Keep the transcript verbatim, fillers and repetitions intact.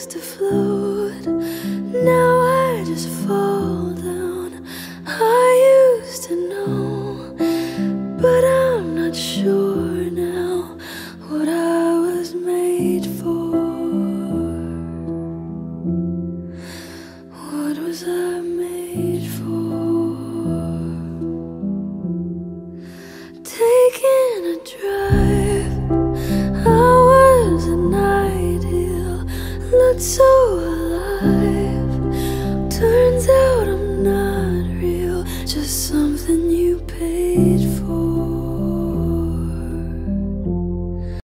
used to float, now I just fall down. I used to know, but I'm not sure now what I was made for. What was I made for? Taking a drive, I was an ideal, looked so